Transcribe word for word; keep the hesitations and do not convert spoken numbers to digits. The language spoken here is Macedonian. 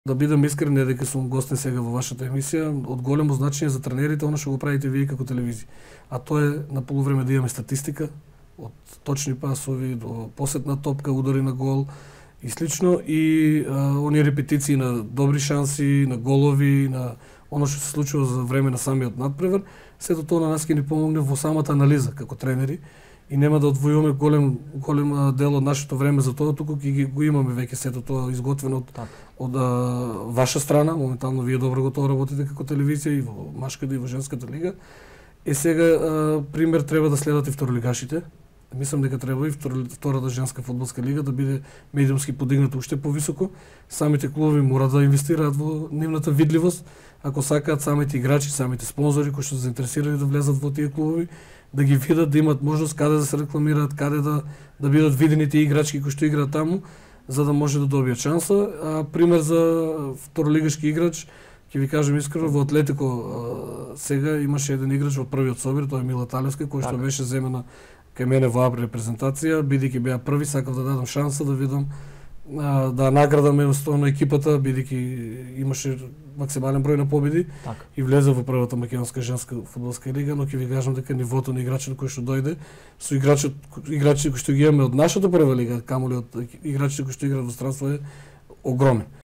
Да бидам искрен, не дека сум гостин сега во вашата емисија, од големо значење за тренерите, она што го правите вие како телевизија. А тоа е на полувреме да имаме статистика, од точни пасови до посетна топка, удари на гол и слично, и а, оние репетиции на добри шанси, на голови, на оно што се случува за време на самиот надпревар, сето тоа на нас ќе ни помогне во самата анализа како тренери и нема да одвојуваме голем голем дел од нашето време за тоа, туку ќе го имаме веќе сето тоа изготвено од, од а, ваша страна. Моментално вие добро го тоа работите како телевизија и во машката и во женската лига. Е сега а, пример треба да следат и второлигашите. Мислам дека треба и втората женска фудбалска лига да биде медиумски подигната уште повисоко. Самите клубови мора да инвестираат во нивната видливост, ако сакаат самите играчи, самите спонзори кои што се заинтересирани да влезат во тие клубови, да ги видат, да имат можност каде да се рекламираат, каде да да бидат видени тие играчки кои што играат таму, за да може да добијат шанса. А пример за второлигашки играч, ќе ви кажам искрено, во Атлетико а, сега имаше еден играч во првиот собир, тоа е Мила Талевска, кој што беше земена кај мене во АБ репрезентација, бидејќи беа први, сакав да дадам шанса да видам, а, да наградам едноставно екипата, бидејќи имаше максимален број на победи так. И влезе во првата македонска женска фудбалска лига, но ќе ви кажам дека нивото на играчот кој што дојде, со играчот играчи кои што ги имаме од нашата прва лига, камоли од играчите кои што играат во странство е огромен.